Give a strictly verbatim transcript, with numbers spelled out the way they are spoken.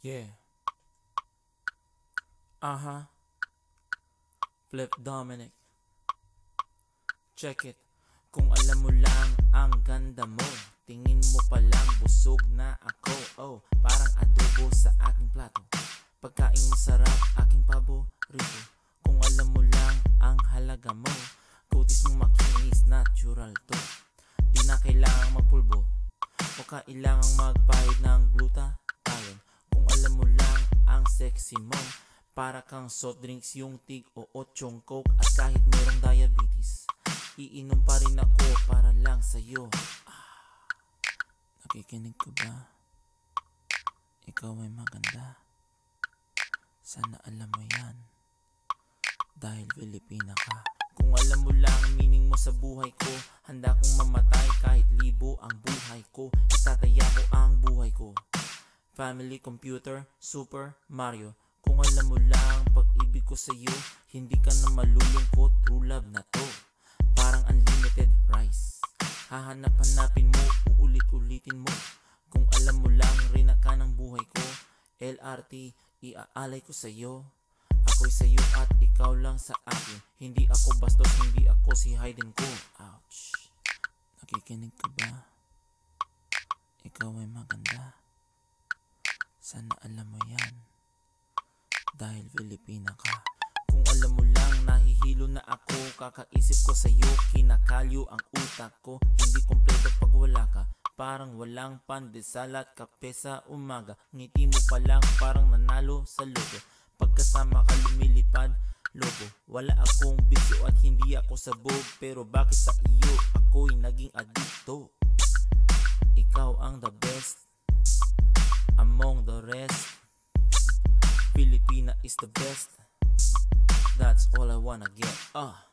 Yeah. Uh-huh. Flip Dominic. Check it. Kung alam mo lang ang ganda mo, tingin mo pa lang busog na ako. Oh, parang adobo sa aking plato. Pagkaing masarap, aking paborito. Kung alam mo lang ang halaga mo, kutis mo makinis, natural to. Di na kailangang magpulbo o kailangang magpahid ng glutathione. Kung alam mo lang ang sexy mo, para kang soft drinks yung tig o otsyong coke. At kahit merong diabetes, iinom pa rin ako para lang sa'yo. ah, Nakikinig ka ba? Ikaw ay maganda. Sana alam mo yan, dahil Pilipina ka. Kung alam mo lang ang meaning mo sa buhay ko, handa kong mamatay kahit libo ang buhay ko. Itataya ko ang buhay ko. Family, computer, Super Mario. Kung alam mo lang pag-ibig ko sa'yo, hindi ka na malulungkot. True love na to, parang unlimited rice. Hahanap-hanapin mo, uulit-ulitin mo. Kung alam mo lang rin ka ng buhay ko, L R T iaalay ko sa'yo. Ako'y sa'yo at ikaw lang sa akin. Hindi ako bastos, hindi ako si Hayden ko. Ouch. Nakikinig ka ba? Ikaw ay maganda. Sana alam mo yan, dahil Pilipina ka. Kung alam mo lang nahihilo na ako, kakaisip ko sa'yo, kinakalyo ang utak ko. Hindi kompleto pag wala ka, parang walang pandesal at kape sa umaga. Ngiti mo pa lang parang nanalo sa loto. Pagkasama ka lumilipad, lobo. Wala akong bisyo at hindi ako sabog, pero bakit sa iyo ako'y naging adikto? Ikaw ang the best among the rest. Filipina is the best. That's all I wanna get. Ah. Uh.